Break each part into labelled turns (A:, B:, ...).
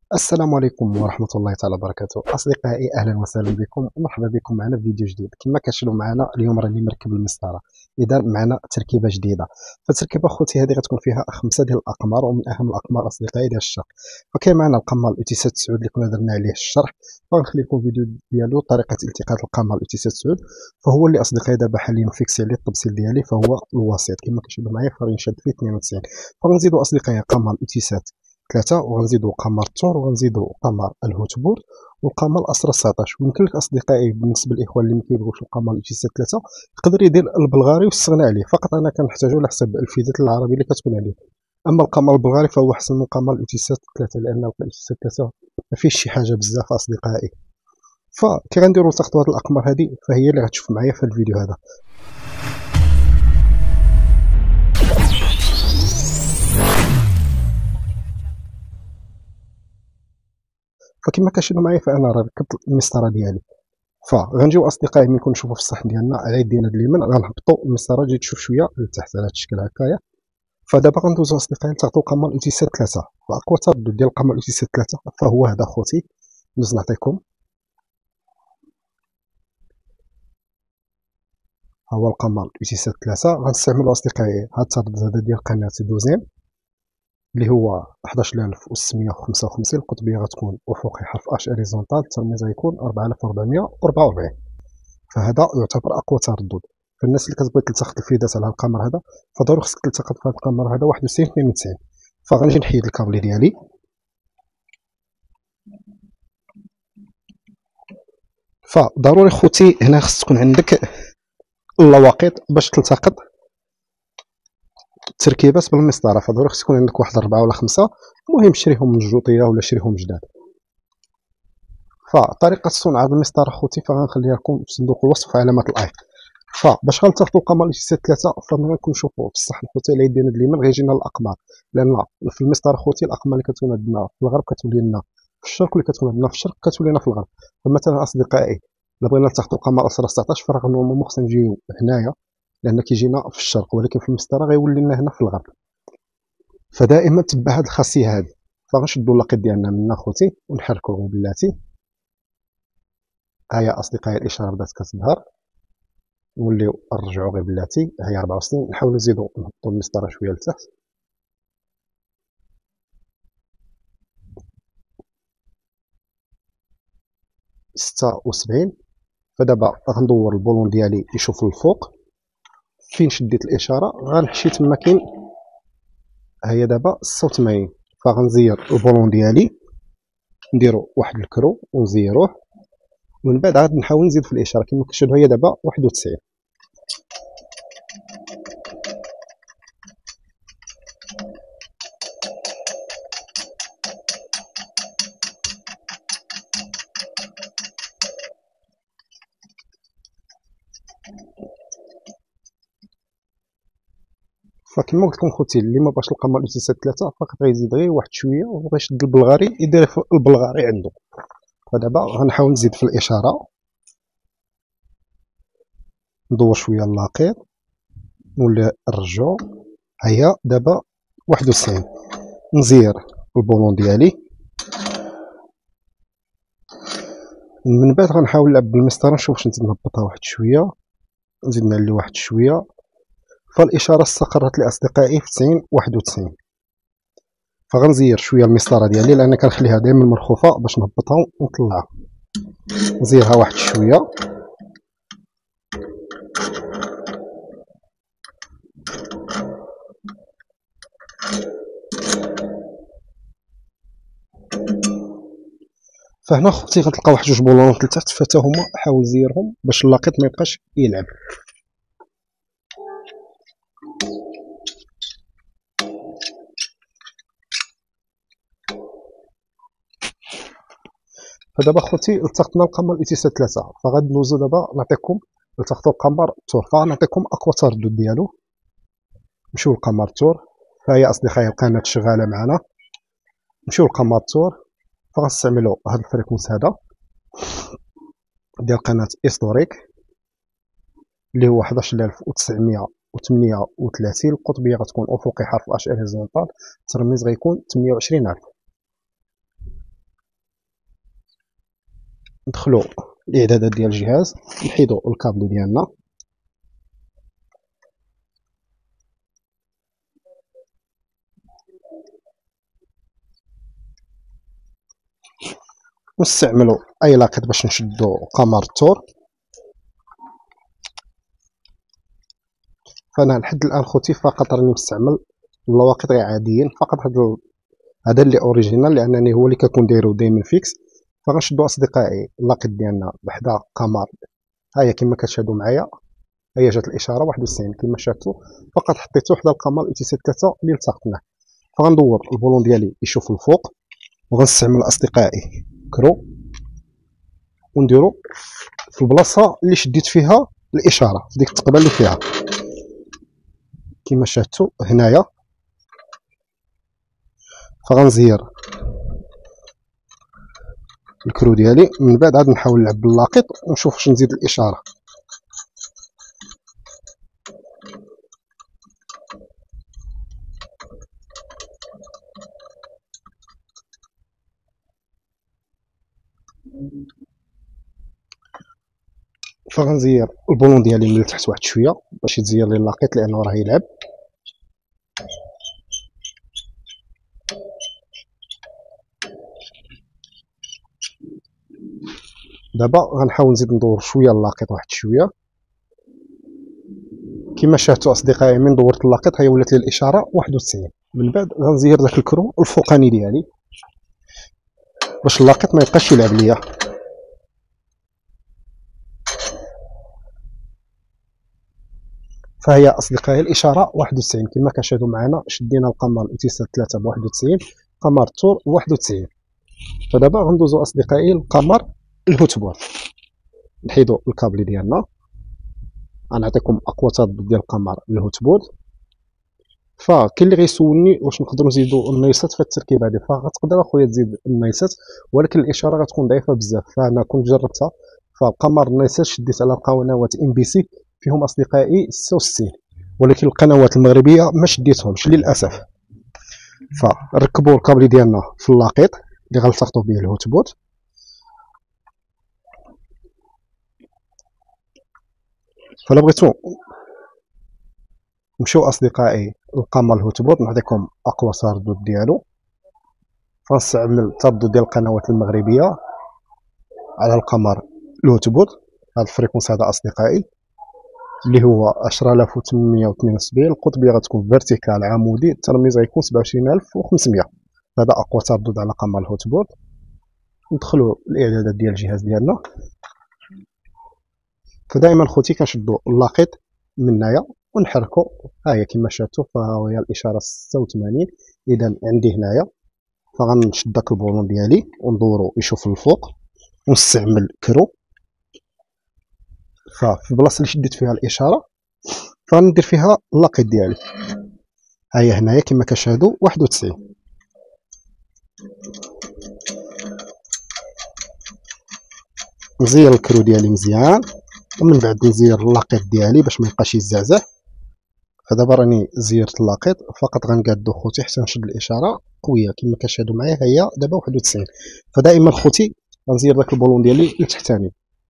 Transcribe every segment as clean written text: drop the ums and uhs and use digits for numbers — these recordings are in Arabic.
A: السلام عليكم ورحمة الله تعالى وبركاته. أصدقائي أهلا وسهلا بكم ومرحبا بكم معنا في فيديو جديد. كما كتشوفوا معنا اليوم راني مركب المسطرة، إذا معنا تركيبة جديدة. فالتركيبة خوتي هذه غتكون فيها 5 ديال الأقمار، ومن أهم الأقمار أصدقائي ديال الشرق. فكاين معنا القمر الأوتيسات 9 اللي كنا درنا عليه الشرح، فغنخلي لكم فيديو ديالو طريقة التقاط القمر الأوتيسات 9. فهو اللي أصدقائي دابا حاليا فيكسي عليه التبصيل ديالي، فهو الوسيط كما كتشوفوا معايا، فغادي نشد فيه 92. فغنزيدو أصدقائي قمر الأوتيسات 3، وغنزيدو قمر الثور، وغنزيدو قمر الهوتبورت، والقمر الأسرة 19. ويمكن لك أصدقائي بالنسبة للإخوان اللي مكيبغيوش القمر الأوتيسات 3 يقدر يدير البلغاري ويستغنى عليه، فقط أنا كنحتاجو على حسب الفيزات العربي اللي كتكون عليه. أما القمر البلغاري فهو أحسن من قمر الأوتيسات 3، لأن الأوتيسات 3 مفيهش شي حاجة بزاف أصدقائي. فكي غنديرو نلتقطو هاد الأقمار هادي فهي اللي غتشوف معايا في الفيديو هذا. فكما كتشوفوا معايا فأنا راه ركبت المسطرة ديالي. فغنجيو اصدقائي ملي نشوفوا في الصحن ديالنا على يدينا اليمين غنهبطوا المسطره تجي تشوف شويه لتحت على هذا الشكل هكايا. فدابا غندوزو اصدقائي نلتقطوا قمر الاوتيسات 3. واقوى تردد ديال القمر الاوتيسات 3 فهو هذا خوتي، ندوز نعطيكم. ها هو القمر الاوتيسات 3. غنستعملوا اصدقائي هذا التردد هذا ديال قناه دوزيام اللي هو 11655. القطبيه غتكون افقي حرف اش اريزونتال، الترميز غيكون 4444. فهذا يعتبر اقوى تردد. فالناس اللي كتبغي تلتقط الفيدات على القمر هذا فضروري خصك تلتقط في هذا القمر هذا 91 92. فغنجي نحيد الكابل ديالي. فضروري خوتي هنا خص تكون عندك اللواقط باش تلتقط التركيبات بالمسطره، فضروري خص يكون عندك واحد 4 ولا 5. المهم شريهم من الجوطيه ولا شريهم جداد. فطريقه صنع هذا المسطره خوتي فغنخليها لكم في صندوق الوصف علامه الاي. فباش غنلتقطوا القمر الأوتيسات 3 فملي كنشوفوا في الصحن خوتي على يدينا اليمين غيجينا الاقمار، لان في المسطره خوتي الاقمار اللي كتكون عندنا في الغرب كتولي لنا في الشرق، واللي كتكون عندنا في الشرق كتولي لنا في الغرب. فمثلا اصدقائي الا بغينا نلتقطوا القمر اسرة 19 فراه نورمالمون خصنا نجيو هنايا لان كيجينا في الشرق، ولكن في المسطره غيولي لنا هنا في الغرب. فدائما تبع هاد الخاصيه هادي. فغنشدوا اللاقط ديالنا من خوتي ونحركوه بلاتي. هيا اصدقائي الاشاره بدات كتظهر، نوليو نرجعو غير بلاتي. هي 64. نحاولو نزيدو نهبطو المسطره شويه لتحت. 76. فدابا غندور البولون ديالي يشوف للفوق. فين شديت الاشاره غنحشي تما كاين، هي دابا 86. فغنزير البولون ديالي نديرو واحد الكرو ونزيروه، ومن بعد عاد نحاول نزيد في الاشاره كما كتشوفوا هي دابا 91. فكما قلت لكم خوتي اللي ما بغاش القمر الاوتيسات 3 فقط غيزيد غير واحد شويه وبغى يشد البلغاري يدير البلغاري عنده. فدابا غنحاول نزيد في الاشاره، ندور شويه اللاقط نولي نرجعو. هيا دابا 91. نزير البولون ديالي، من بعد غنحاول نلعب بالمسطره نشوف واش نزيد نهبطها واحد شويه، نزيد نعلي واحد شويه. فالاشاره استقرت لي اصدقائي في 90 91. فغنزير شويه المسطره ديالي لان كنخليها دائما مرخوفه باش نهبطها ونطلعها. نزيرها واحد شويه. فهنا خوتي غتلقى واحد جوج بولونات لتحت، فتا هما حاول زيرهم باش اللاقط ما يبقاش يلعب. فدابا خوتي التقطنا القمر الاوتيسات 3. فغادي ندوزو دابا نعطيكم التقطوا القمر الثور. فغنعطيكم اقوى تردد ديالو. نمشيو للقمر الثور. فهي اصدقائي القناه شغاله معنا. نمشيو للقمر الثور. فغنستعملوا هذا الفريكونس هذا ديال قناه هيستوريك اللي هو 11938. القطبيه غتكون افقي حرف اش اريزونتال، الترميز غيكون 28000. ندخلو الاعدادات ديال الجهاز، نحيدو الكابل ديالنا، ونستعملو اي لاقط باش نشدو قمر التور. فانا لحد الان خوتي فقط راني مستعمل اللواقط غير عاديين فقط. هذا اللي اوريجينال لانني هو اللي كنكون دايرو دايما فيكس. فغنشدو اصدقائي اللاقط ديالنا بحدا قمر، ها هي كما كتشاهدوا معايا، ها هي جات الاشاره 91 كما شافتوا. فقط حطيتو حدا القمر اتسات 3 اللي التقطناه. فغندور البولون ديالي يشوف الفوق، وغنستعمل اصدقائي كرو ونديرو في البلاصه اللي شديت فيها الاشاره، في ديك التقبه اللي فيها كما شاهدتوا هنايا. فغنزير الكرو ديالي، من بعد عاد نحاول نلعب باللاقط ونشوف واش نزيد الاشاره. فغنزير البولون ديالي من التحت واحد شويه باش يتزير لي اللاقط لانه راه يلعب. دابا غنحاول نزيد ندور شويه اللاقط واحد شويه. كما شاهدتوا اصدقائي من دورت اللاقط هي ولات لي الاشاره 91. من بعد غنزير داك الكرو الفوقاني ديالي باش اللاقط ما يبقاش يلعب ليا. فهي اصدقائي الاشاره 91 كما كتشاهدوا معنا. شدينا القمر الاتسات 3 ب 91، قمر التور 91. فدابا غندوزو اصدقائي القمر الهوتبور، نحيدو الكابل ديالنا. غنعطيكم اقوى تردد ديال القمر الهوتبور. فكاين اللي غيسولني واش نقدروا نزيدوا النيسات في التركيبه هذه. فغتقدر اخويا تزيد النيسات ولكن الاشاره غتكون ضعيفه بزاف. فانا كنت جربتها. فالقمر النيسات شديت على قنوات ام بي سي فيهم اصدقائي 66، ولكن القنوات المغربيه ما شديتهمش للاسف. فركبوا الكابل ديالنا في اللاقط اللي غنلتقطوا به الهوتبوت. فلا بغيتو نمشيو اصدقائي القمر الهوتبوت نعطيكم اقوى تردد ديالو. فنستعمل التردد ديال القنوات المغربيه على القمر الهوتبوت. هذا الفريكونس هذا اصدقائي اللي هو 10872. القطبيه غتكون فيرتيكال عمودي، الترميز غيكون 27500. هذا اقوى تردد على قمر الهوتبوت. ندخلوا الاعدادات ديال الجهاز ديالنا. فدائما خوتي كنشدوا اللاقط من هنايا ونحركوا. ها هي كما شاهدتوا فهي الاشاره 86. اذا عندي هنايا فغنشد داك البولون ديالي وندورو يشوف الفوق ونستعمل كرو. ففي البلاصه اللي شديت فيها الاشاره فغندير فيها اللاقط ديالي. ها هي هنايا كما كتشاهدوا 91. نزير الكرو ديالي مزيان ومن بعد نزير اللاقط ديالي باش ما يبقاش يزعزع. فدابا راني زيرت اللاقط فقط غنقادو خوتي حتى نشد الاشاره قويه كما كتشاهدوا معايا. هي دابا 91. فدائما خوتي غنزير داك البولون ديالي لتحتاني.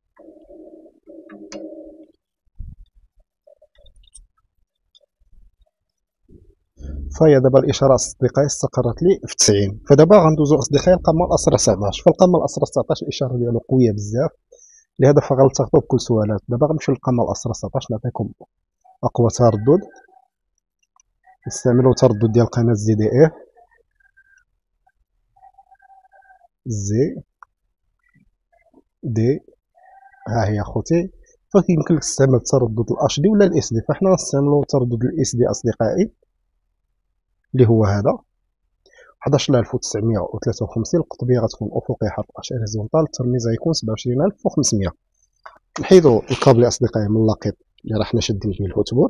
A: فهي دابا الاشاره اصدقائي استقرت لي في 90. فدابا غندوزو اصدقائي القمر الاسرى 19. فالقمر الاسرى 19 الاشاره ديالو قويه بزاف، لهذا فغنلتقطو بكل سهوله. دابا غنمشيو للقمر الاسرى 19 نعطيكم اقوى تردد. نستعملو تردد ديال قناه زي دي اف زي دي. ها هي اخوتي. فيمكن لك تستعمل تردد الاش دي ولا الاس دي. فاحنا غنستعملو تردد الاس دي اصدقائي اللي هو هذا 11953. القطبيه غتكون افقيه 11 هوريزونتال، الترميز غيكون 27500. نحيدو الكابل اصدقائي من اللاقط اللي راه حنا شادين فيه الهوتبوت.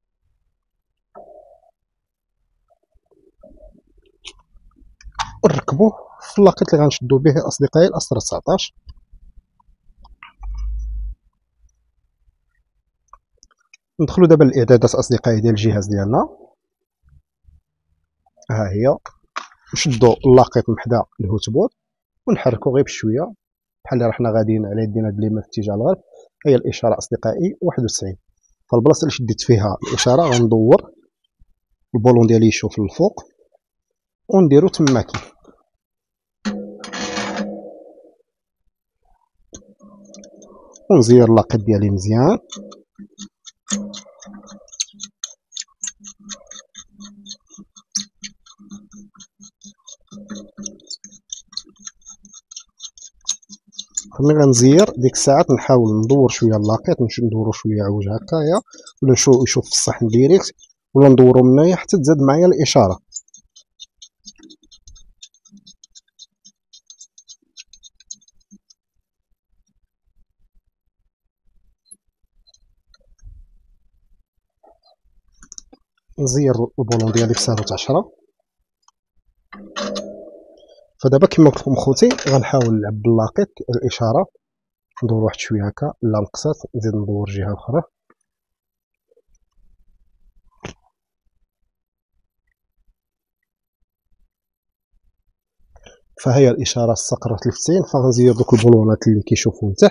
A: ونركبوه في اللاقط اللي غنشدو به اصدقائي الاسرى 19. ندخلو دابا الاعدادات اصدقائي ديال الجهاز ديالنا. ها هي نشدو اللاقط من حدا الهوتبوت ونحركو غير بشويه بحال اللي حنا غاديين على يدينا بليمه في اتجاه الغرب. هي الاشاره اصدقائي 91. فالبلاصه اللي شديت فيها الاشاره غندور البولون ديالي يشوف للفوق ونديرو تماكي. ونزير اللاقط ديالي مزيان. ملي غنزير ديك الساعات نحاول ندور شويه اللاقط، ندورو شويه عوج هكايا، ولا يشوف في الصحن ديريكت، ولا ندورو من هنايا حتى تزاد معايا الاشاره. نزير البولون ديالي في سالوت 10. فدابا كما قلت لكم خوتي غنحاول نلعب باللاقط الاشاره، ندور واحد شويه هكا، لا نقصات نزيد ندور جهه اخرى. فهي الاشاره استقرت ل 90. فغنزير دوك البولونات اللي كيشوفوا لتحت.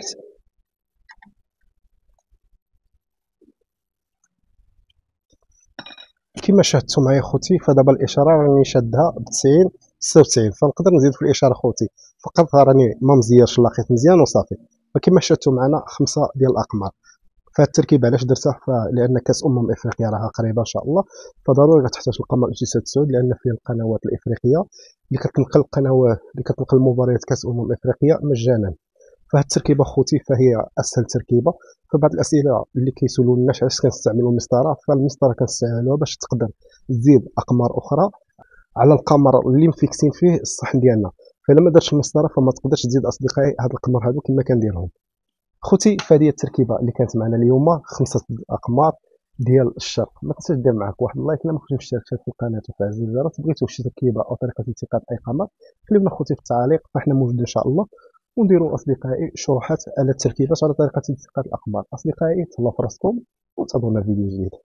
A: كما شاهدتوا معايا خوتي فدابا الاشاره راني شادها ب 90 96. فنقدر نزيد في الاشاره خوتي، فقط راني ما مزيرش اللاقط مزيان وصافي. فكما شاهدتوا معنا 5 ديال الاقمار. فهاد التركيبه علاش درتها؟ لان كاس افريقيا راها قريبه ان شاء الله، فضروري غتحتاج القمر اجساد سعود، لان فيه القنوات الافريقيه اللي كتنقل القنوات اللي كتنقل مباريات كاس افريقيا مجانا. فهاد التركيبه خوتي فهي اسهل تركيبه. فبعض الاسئله اللي كيسولوا الناس علاش كنستعملوا المسطره، فالمسطره كنستعملوها باش تقدر تزيد اقمار اخرى على القمر اللي مفيكسين فيه الصحن ديالنا. فالا ما درتش المسطره فما تقدرش تزيد اصدقائي هاد القمر هادو كما كنديرهم خوتي. فهذه التركيبه اللي كانت معنا اليوم، 5 اقمار ديال الشرق. ما تنساش دير معاك واحد اللايك، الا ما كنتش مشترك في القناه وفعل زر الجرس. بغيتو شي تركيبه او طريقه التقاط اي قمر كتبوا خوتي في التعاليق، فاحنا موجودين ان شاء الله. ونديروا اصدقائي شروحات على التركيبات على طريقه التقاط الاقمار. اصدقائي تهلاو في راسكم وانتظرونا في فيديو جديد.